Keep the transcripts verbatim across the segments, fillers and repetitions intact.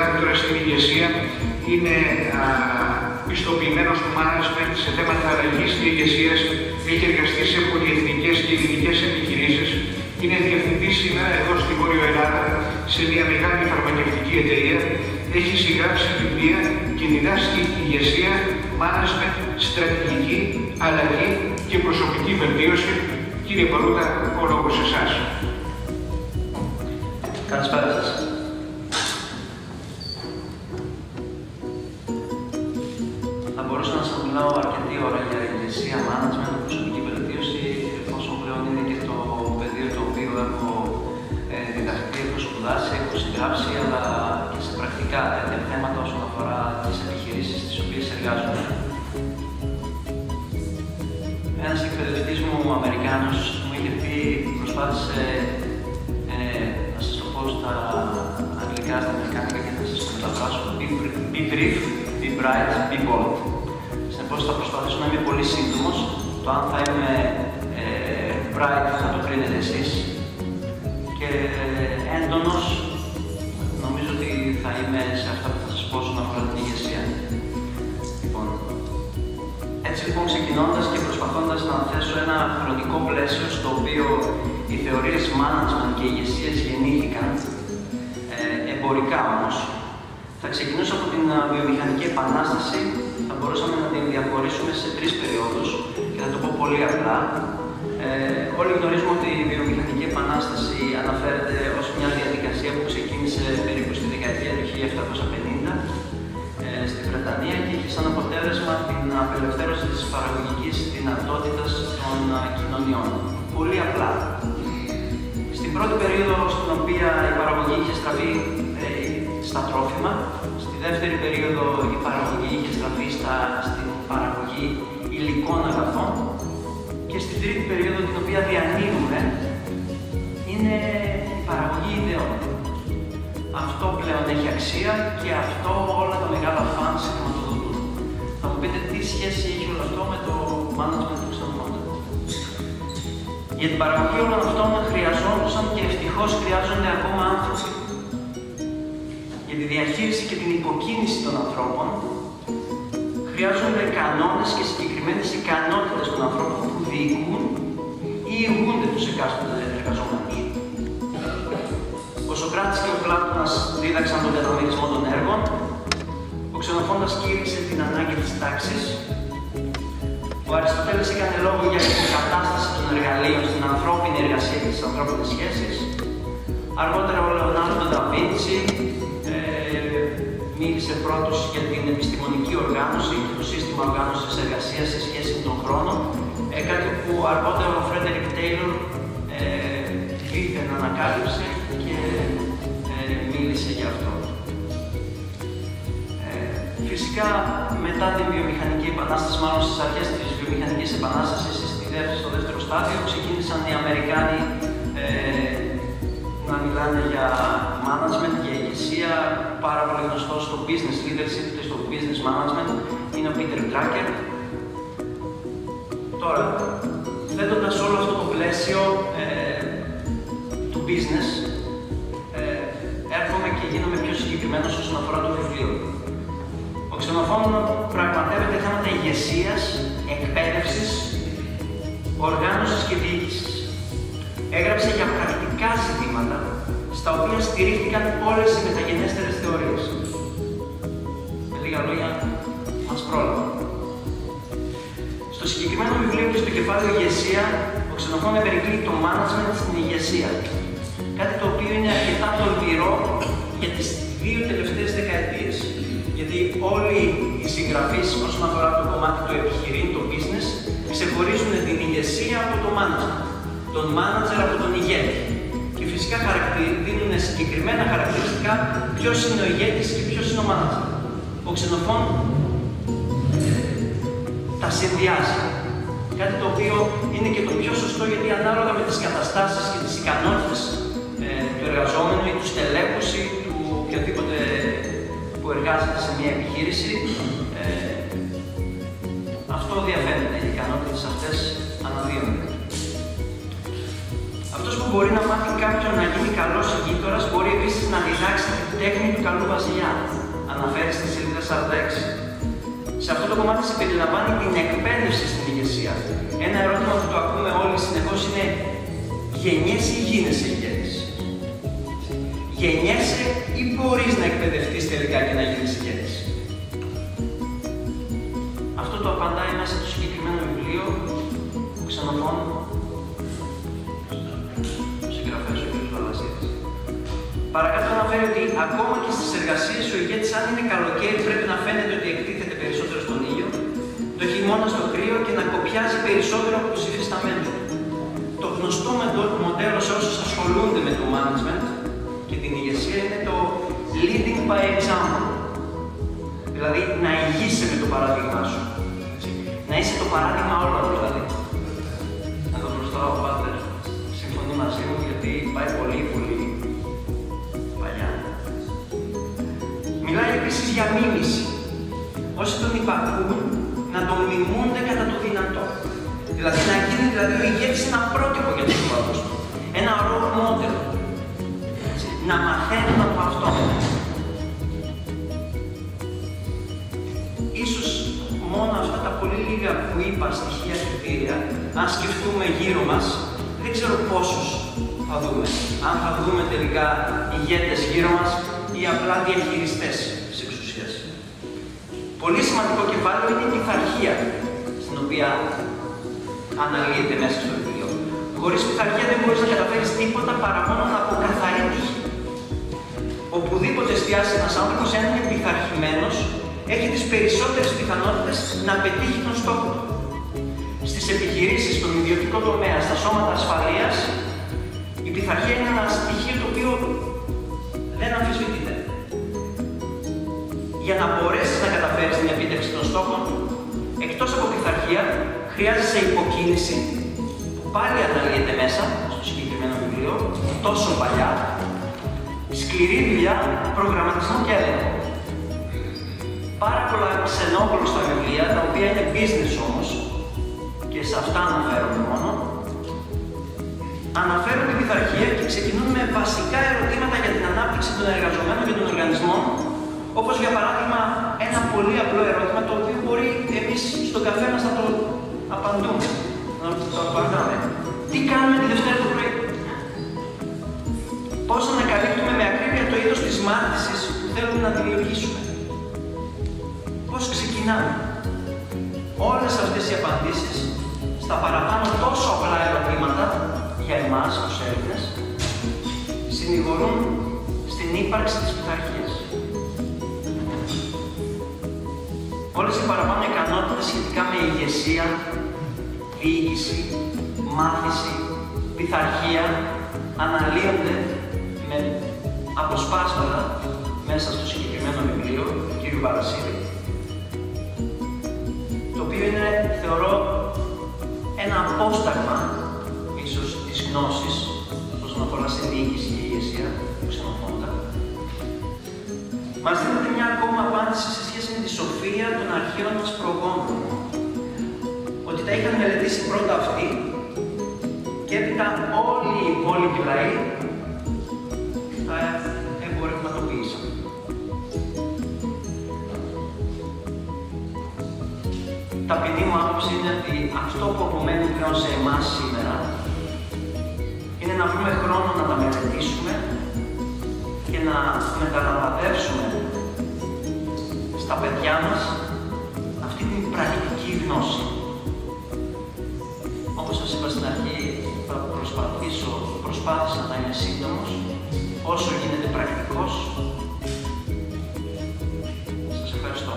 διδάκτορας στην ηγεσία, είναι α, πιστοποιημένος του management σε θέματα αλλαγής και ηγεσίας, έχει εργαστεί σε πολυεθνικές και ελληνικές επιχειρήσεις, είναι διευθυντής σήμερα εδώ στη Βόρειο Ελλάδα σε μια μεγάλη φαρμακευτική εταιρεία, έχει συγγράψει βιβλία και διδάσκει ηγεσία, management, στρατηγική, αλλαγή και προσωπική βελτίωση. Κύριε Παρούτα, ο λόγος σε εσάς. Καλησπέρα σας. Θα μπορούσα να σας μιλάω αρκετή ώρα για ηγεσία, management, προσωπική βελτίωση, εφόσον πλέον είναι και το πεδίο το οποίο έχω ε, διδαχθεί, έχω σπουδάσει, έχω συγγράψει, αλλά και σε πρακτικά τέτοια θέματα όσον αφορά τις επιχειρήσεις στις οποίες εργάζομαι. Ένας εκπαιδευτής μου, ο Αμερικάνος, μου είχε πει, προσπάθησε ε, να σας το πω στα αγγλικά, στα αμερικάνικα και να σας το μεταφράσω. Be, be brief, be bright, be bold. Συνεπώς θα προσπαθήσω να είμαι πολύ σύντομος. Το αν θα είμαι ε, bright θα το κρίνετε εσείς. Και ε, έντονος, νομίζω ότι θα είμαι σε αυτά που θα σας πω όσον αφορά την ηγεσία. Λοιπόν, έτσι λοιπόν, ξεκινώντας και προσπαθώντας να θέσω ένα χρονικό πλαίσιο στο οποίο οι θεωρίες management και ηγεσίες γεννήθηκαν, ε, εμπορικά όμως, θα ξεκινήσω από την βιομηχανική επανάσταση. Θα μπορούσαμε να την διαχωρίσουμε σε τρεις περιόδους και θα το πω πολύ απλά. Ε, όλοι γνωρίζουμε ότι η βιομηχανική επανάσταση αναφέρεται ως μια διαδικασία που ξεκίνησε περίπου στη δεκαετία του χίλια επτακόσια πενήντα ε, στη Βρετανία και είχε σαν αποτέλεσμα την απελευθέρωση της παραγωγικής δυνατότητας των κοινωνιών. Πολύ απλά. Στην πρώτη περίοδο στην οποία η παραγωγή είχε στραφεί ε, στα τρόφιμα, στη δεύτερη περίοδο η παραγωγή είχε στραφεί στα, στην παραγωγή υλικών αγαθών και στην τρίτη περίοδο, την οποία διανύουμε, είναι η παραγωγή ιδεών. Αυτό πλέον έχει αξία και αυτό όλα τα μεγάλα φανς χρηματοδοτούν. Θα μου πείτε τι σχέση έχει όλο αυτό με το management του ξενοφώντα. Για την παραγωγή όλων αυτών χρειαζόντουσαν και ευτυχώς χρειάζονται ακόμα άνθρωποι. Για τη διαχείριση και την υποκίνηση των ανθρώπων χρειάζονται κανόνες και συγκεκριμένες ικανότητες των ανθρώπων που διοικούν ή ηγούνται τους εκάστοτε εργαζόμενους. Ο Σωκράτης και ο Πλάτωνας δίδαξαν τον καταμερισμό των έργων, ο Ξενοφώντας κήρυξε την ανάγκη της τάξης, ο Αριστοτέλης έκανε λόγο για την κατάσταση των εργαλείων στην ανθρώπινη εργασία και στις ανθρώπινες σχέσεις, αργότερα ο Λεωνάρντο ντα Βίντσι ε, μίλησε πρώτος για την επιστημονική οργάνωση και το σύστημα οργάνωσης εργασίας σε σχέση με τον χρόνο, ε, κάτι που αργότερα ο Φρέντερικ Τέιλορ ε, δήθεν ανακάλυψε και ε, μίλησε για αυτό. Ε, φυσικά, μετά την βιομηχανική επανάσταση, μάλλον στις αρχές της βιομηχανικής επανάστασης, στο δεύτερο στάδιο, ξεκίνησαν οι Αμερικάνοι ε, να μιλάνε για management, για ηγεσία. Πάρα πολύ γνωστό στο business leadership και στο business management είναι ο Peter Drucker. Τώρα, θέτοντας όλο αυτό το πλαίσιο ε, του business, ε, έρχομαι και γίνομαι πιο συγκεκριμένος όσον αφορά το βιβλίο. Ο Ξενοφών πραγματεύεται θέματα ηγεσίας, εκπαίδευσης, οργάνωσης και διοίκησης. Έγραψε για πρακτικά ζητήματα, στα οποία στηρίχθηκαν όλες οι μεταγενέστερες θεωρίες. Με λίγα λόγια, μας πρόλαβε. Στο συγκεκριμένο βιβλίο και στο κεφάλαιο ηγεσία, ο Ξενοφών περικλεί το management στην ηγεσία. Κάτι το οποίο είναι αρκετά τολμηρό για τις δύο τελευταίες δεκαετίες. Γιατί όλοι οι συγγραφείς όσον αφορά το κομμάτι του επιχειρήν, το business, ξεχωρίζουν την ηγεσία από το management, τον manager από τον ηγέτη. Και φυσικά δίνουν συγκεκριμένα χαρακτηριστικά ποιος είναι ο ηγέτης και ποιος είναι ο manager. Ο Ξενοφών τα συνδυάζει. Κάτι το οποίο είναι και το πιο σωστό, γιατί ανάλογα με τις καταστάσεις και τις ικανότητες ε, του εργαζόμενου ή του στελέχους ή του οποιοδήποτε που εργάζεται σε μια επιχείρηση, ε, αυτό διαφέρει, οι ικανότητες αυτές αναδύονται. Αυτός που μπορεί να μάθει κάποιον να γίνει καλός ηγείτορας, μπορεί επίσης να διδάξει την τέχνη του καλού βασιλιά. Αναφέρει στη σελίδα σαράντα έξι. Σε αυτό το κομμάτι συμπεριλαμβάνει την εκπαίδευση στην ηγεσία. Ένα ερώτημα που το ακούμε όλοι συνεχώς είναι: γεννιέσαι ή γίνεσαι ηγέτης? Γεννιέσαι ή μπορείς να εκπαιδευτείς τελικά και να γίνεις ηγέτης? Αυτό το απαντάει μέσα στο συγκεκριμένο βιβλίο του Ξενοφών, ο συγγραφέας ο κ. Βαλασίδης. Παρακάτω αναφέρει ότι ακόμα και στις εργασίες ο ηγέτης, αν είναι καλοκαίρι, πρέπει να φαίνεται ότι εκτίθεται περισσότερο στον ήλιο, το χειμώνα στο κρύο και να κοπιάζει περισσότερο από τους υφισταμένους του. Το γνωστό μοντέλο σε όσους ασχολούνται με το management και την ηγεσία είναι το leading by example. Δηλαδή να ηγείσαι με το παράδειγμά σου. Να είσαι το παράδειγμα όλων δηλαδή. Εδώ μπροστά ο Πάτερ συμφωνεί μαζί μου γιατί πάει πολύ πολύ παλιά. Μιλάει επίσης για μίμηση. Όσοι τον υπακούν να τον μιμούνται κατά το δυνατό. Δηλαδή να γίνει δηλαδή, ο ηγέτης ένα πρότυπο για τους υπόλοιπους του. Ένα role model. Να μαθαίνουν από αυτό. Ίσως μόνο αυτά τα πολύ λίγα που είπα στοιχεία κριτήρια, αν σκεφτούμε γύρω μας, δεν ξέρω πόσους θα δούμε. Αν θα δούμε τελικά ηγέτες γύρω μας ή απλά διαχειριστές της εξουσίας. Πολύ σημαντικό κεφάλαιο είναι η πειθαρχία, στην οποία αναλύεται μέσα στο βιβλίο. Χωρίς πειθαρχία δεν μπορείς να καταφέρεις τίποτα παρά μόνο από καθαρή τύχη. Οπουδήποτε εστιάσει ένας άνθρωπος, αν είναι πειθαρχημένος, έχει τις περισσότερες πιθανότητες να πετύχει τον στόχο του. Στις επιχειρήσεις, στον ιδιωτικό τομέα, στα σώματα ασφαλείας, η πειθαρχία είναι ένα στοιχείο το οποίο δεν αμφισβητείται. Για να μπορέσεις να καταφέρεις την επίτευξη των στόχων, εκτός από πειθαρχία, χρειάζεσαι υποκίνηση, που πάλι αναλύεται μέσα στο συγκεκριμένο βιβλίο, τόσο παλιά, σκληρή δουλειά, προγραμματισμό και έλεγχο. Πάρα πολλά ξενόγλωσσα βιβλία, τα οποία είναι business όμως, και σε αυτά αναφέρομαι μόνο, αναφέρουν την πειθαρχία και ξεκινούν με βασικά ερωτήματα για την ανάπτυξη των εργαζομένων και των οργανισμών, όπως για παράδειγμα ένα πολύ απλό ερώτημα, το οποίο μπορεί εμείς στον καφέ μας να το απαντούμε, να το απαντάμε. Τι κάνουμε τη Δευτέρα το πρωί? Πώς ανακαλύπτουμε με ακρίβεια το είδος της μάθησης που θέλουμε να δημιουργήσουμε? Πώς ξεκινάμε? Όλες αυτές οι απαντήσεις στα παραπάνω τόσο απλά ερωτήματα για εμάς τους Έλληνες συνηγορούν στην ύπαρξη της πειθαρχίας. Όλες οι παραπάνω ικανότητες σχετικά με ηγεσία, διοίκηση, μάθηση, πειθαρχία αναλύονται με αποσπάσματα μέσα στο συγκεκριμένο βιβλίο του κ. Βαλασίδη, το οποίο είναι, θεωρώ, ένα απόσταγμα ίσως της γνώσης όσον αφορά στη διοίκηση και ηγεσία του Ξενοφόντα. Μας δίνεται μια ακόμα απάντηση σε σχέση με τη σοφία των αρχαίων μας προγόνων. Ότι τα είχαν μελετήσει πρώτα αυτοί και έπειτα όλοι οι υπόλοιποι λαοί τα εμπορευματοποίησαν. Ταπεινή μου άποψη είναι ότι αυτό που απομένει πλέον σε εμάς σήμερα είναι να βρούμε χρόνο να τα μελετήσουμε και να μεταλαμβαδεύσουμε στα παιδιά μας αυτή την πρακτική γνώση. Όπως σας είπα στην αρχή, θα προσπαθήσω, προσπάθησα να είμαι σύντομος, όσο γίνεται πρακτικός. Σας ευχαριστώ.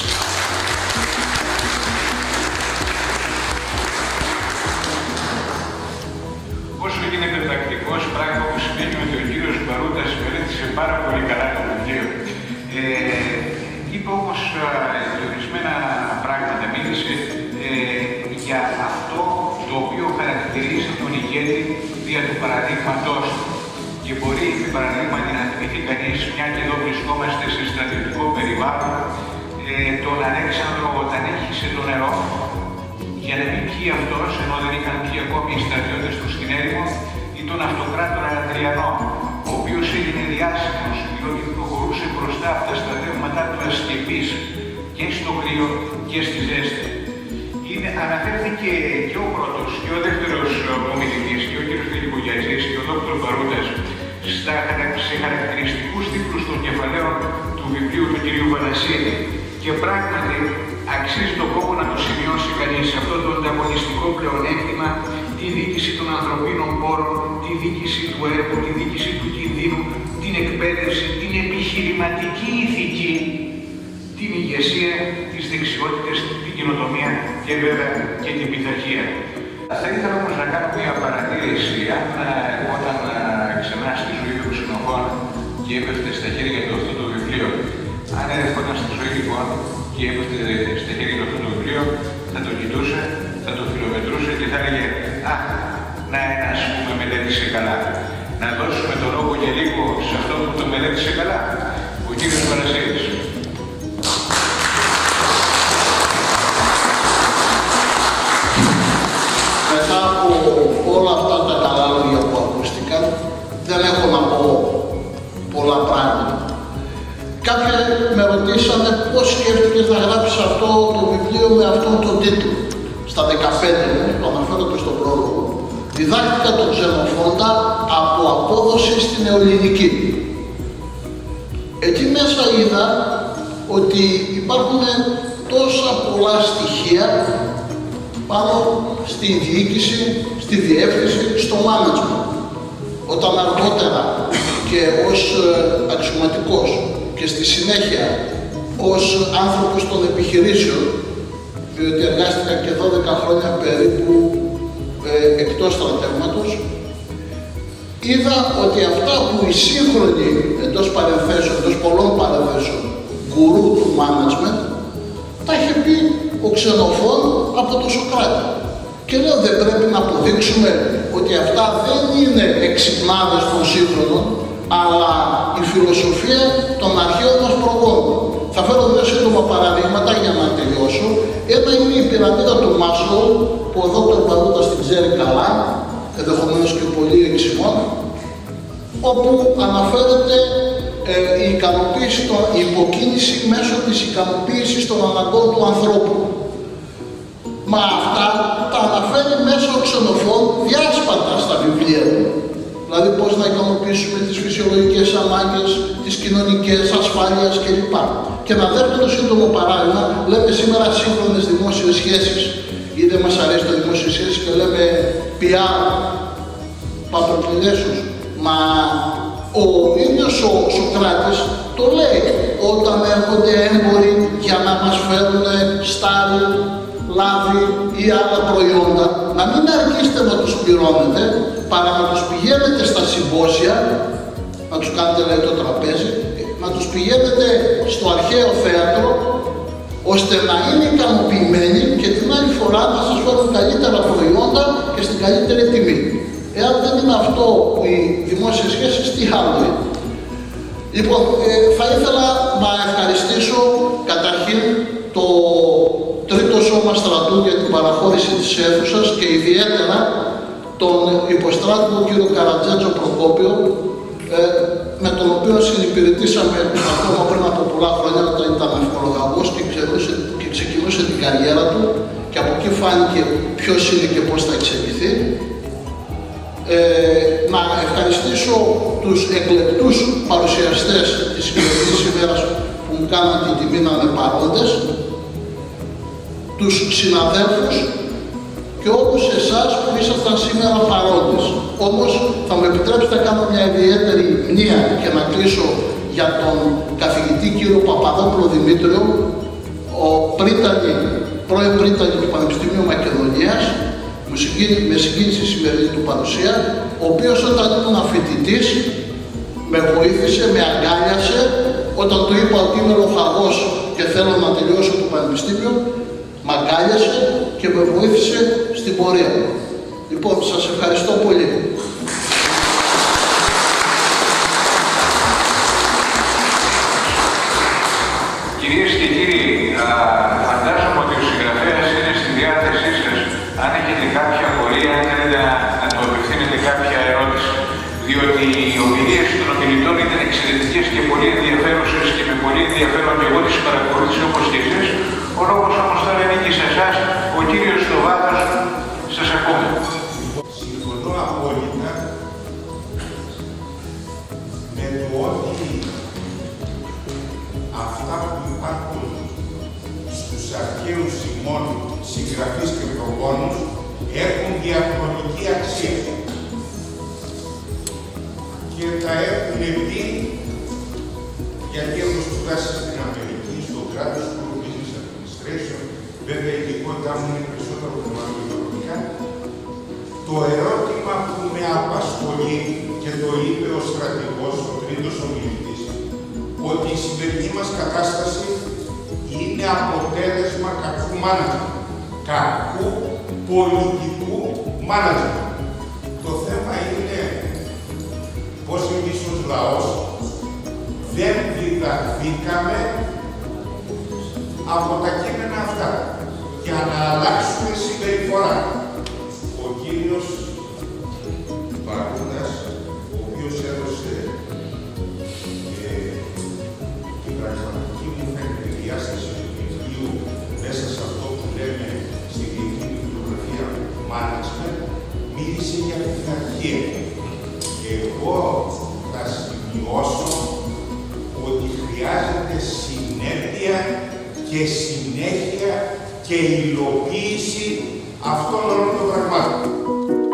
Όσο γίνεται πρακτικός, πράγμα που σημαίνει ότι ο κύριος Μπαρούτας μελέτησε πάρα πολύ καλά το βιβλίο. Ε, είπε όμως ορισμένα πράγματα, μίλησε ε, για αυτό το οποίο χαρακτηρίζει τον ηγέτη δια του παραδείγματός του. Και μπορεί, με παραδείγματι, να θυμηθεί κανείς, μια και εδώ βρισκόμαστε σε στρατιωτικό περιβάλλον, ε, τον Αλέξανδρο όταν έχισε το νερό, για να μην πιει αυτός, ενώ δεν είχαν πιει ακόμη οι στρατιώτες του στην έρημο, η τον αυτοκράτορα Αδριανό, ο οποίος έγινε διάσημος διότι προχωρούσε μπροστά από τα στρατεύματά του ασκεπής και στο κρύο και στη ζέστη. Είναι, αναφέρθηκε και ο πρώτος και ο δεύτερος ομιλητής και ο κ. Φιλιππογιατζής και ο δ. Παρούτας στα, σε χαρακτηριστικούς τίτλους των κεφαλαίων του βιβλίου του κ. Βανασίδη. Και πράγματι αξίζει τον κόπο να το σημειώσει κανείς αυτό το ανταγωνιστικό πλεονέκτημα, τη δίκηση των ανθρωπίνων πόρων, τη δίκηση του έργου, τη δίκηση του κινδύνου, την εκπαίδευση, την επιχειρηματική ηθική, την ηγεσία, τις δεξιότητες, την καινοτομία και βέβαια και την πειθαρχία. Θα ήθελα όμως να κάνω μια παρατήρηση. Αν όταν ξανά στη ζωή του Ξενοφών και έπεφτε στα χέρια του αυτό το βιβλίο, αν έρχονταν στη ζωή λοιπόν και έπεφτε στα χέρια του αυτό το βιβλίο, θα το κοιτούσε, θα το φιλομετρούσε και θα έλεγε «Α, να ένας που με μελέτησε καλά». Να δώσουμε το λόγο για λίγο σε αυτό που το μελέτησε καλά, ο κύριος Βανασίδης. Μετά από όλα αυτά τα καλά λόγια που ακούστηκαν, δεν έχω να πω πολλά πράγματα. Κάποιοι με ρωτήσανε πώς σκέφτηκες να γράψεις αυτό το βιβλίο με αυτόν τον τίτλο. Στα δεκαπέντε μου, το αναφέρω και στον πρόλογο, διδάχτηκα τον Ξενοφόντα από απόδοση στην νεοελληνική. Εκεί μέσα είδα ότι υπάρχουν τόσα πολλά στοιχεία πάνω στη διοίκηση, στη διεύθυνση, στο management. Όταν αργότερα και ως αξιωματικός και στη συνέχεια ως άνθρωπος των επιχειρήσεων, διότι εργάστηκα και δώδεκα χρόνια περίπου ε, εκτός στρατεύματος, είδα ότι αυτά που οι σύγχρονοι εντός παρενθέσεων, εντός πολλών παρενθέσεων, γκουρού του management, τα είχε πει ο Ξενοφών από το Σωκράτη. Και λέω δεν πρέπει να αποδείξουμε ότι αυτά δεν είναι εξυπνάδες των σύγχρονων, αλλά η φιλοσοφία των αρχαίων μας προγόνων. Θα φέρω δύο σύντομα παραδείγματα για να τελειώσω. Ένα είναι η πυραμίδα του Μάσλοου, που ο δόκτωρ Παρούτας την ξέρει καλά, ενδεχομένως και πολύ εξημών, όπου αναφέρεται ε, η ικανοποίηση, των, η υποκίνηση μέσω της ικανοποίησης των αναγκών του ανθρώπου. Μα αυτά τα αναφέρει μέσω Ξενοφών διάσπατα στα βιβλία του. Δηλαδή πώς να ικανοποιήσουμε τις φυσιολογικές ανάγκες, τις κοινωνικές, ασφάλειας κλπ. Και ένα δεύτερο σύντομο παράδειγμα, λέμε σήμερα σύγχρονες δημόσιες σχέσεις ή δεν μας αρέσει το δημόσιες σχέσεις και λέμε πι αρ, public relations. Μα ο ίδιος ο Σωκράτης το λέει όταν έρχονται έμποροι για να μας φέρουν στάρι, λάδι ή άλλα προϊόντα, να μην αργήσετε να τους πληρώνετε, παρά να τους πηγαίνετε στα συμπόσια, να τους κάνετε λέει το τραπέζι, να τους πηγαίνετε στο αρχαίο θέατρο, ώστε να είναι ικανοποιημένοι και την άλλη φορά να σας φέρουν καλύτερα προϊόντα και στην καλύτερη τιμή. Εάν δεν είναι αυτό που οι δημόσιες σχέσεις, τι άλλο είναι. Λοιπόν, ε, θα ήθελα να ευχαριστήσω καταρχήν το Τρίτο Σώμα Στρατού για την παραχώρηση της αίθουσας και ιδιαίτερα τον υποστράτηγο κύριο Καρατζέτζο Προκόπιο, ε, με τον οποίο συνυπηρετήσαμε ακόμα πριν από πολλά χρόνια όταν ήταν αυπολογαγός και, και ξεκινούσε την καριέρα του και από εκεί φάνηκε ποιος είναι και πώς θα εξελιχθεί. Ε, να ευχαριστήσω τους εκλεκτούς παρουσιαστές της σημερινής ημέρας που μου κάναν την τιμή να είναι παρόντες, τους συναδέλφους και όλους εσάς που ήσασταν σήμερα παρόντες. Όμως θα μου επιτρέψετε να κάνω μια ιδιαίτερη μνήα και να κλείσω για τον καθηγητή κύριο Παπαδόπουλο Δημήτριο, ο πρίτανη, πρώην πρίτανη του Πανεπιστημίου Μακεδονίας, με συγκίνηση η σημερινή του παρουσία, ο οποίος όταν ήμουν φοιτητής με βοήθησε, με αγκάλιασε, όταν του είπα ότι είμαι λοχαγός και θέλω να τελειώσω το Πανεπιστήμιο, μ' αγκάλιασε και με βοήθησε στην πορεία μου. Λοιπόν, σας ευχαριστώ πολύ. Κυρίες και κύριοι, φαντάζομαι ότι ο συγγραφέας είναι στη διάθεσή σας. Αν έχετε κάποια απορία, αν θέλετε να του απευθύνετε κάποια ερώτηση. ενδιαφέρον και εγώ τις παρακολούθησα όπως και εσείς. Ο λόγος όμως τώρα είναι και σε εσάς, ο κύριος στο βάθος, σας ακούμε. Συμφωνώ απόλυτα με το ότι αυτά που υπάρχουν στους αρχαίους ημών συγγραφείς και προγόνους έχουν διαχρονική αξία και τα έχουν πει γιατί έχω σπουδάσει στην Αμερική, στο κράτος του Business Administration, βέβαια η ειδικότητά μου είναι περισσότερο χρηματοοικονομικά. Το ερώτημα που με απασχολεί και το είπε ο στρατηγός, ο τρίτος ομιλητής, ότι η σημερινή μας κατάσταση είναι αποτέλεσμα κακού μάνατζμεντ, κακού πολιτικού μάνατζμεντ. Το θέμα είναι πως εμείς ως λαός δεν διδαχθήκαμε από τα κείμενα αυτά για να αλλάξουμε συμπεριφορά. Ο κύριος Παρούντας, ο οποίος έδωσε ε, την πραγματική μου φαίνεται διάσταση του βιβλίου μέσα σε αυτό που λέμε στη διεθνή βιβλιογραφία management, μίλησε για πειθαρχία. Εγώ θα σημειώσω ότι χρειάζεται συνέπεια και συνέχεια και υλοποίηση αυτών όλων των πραγμάτων.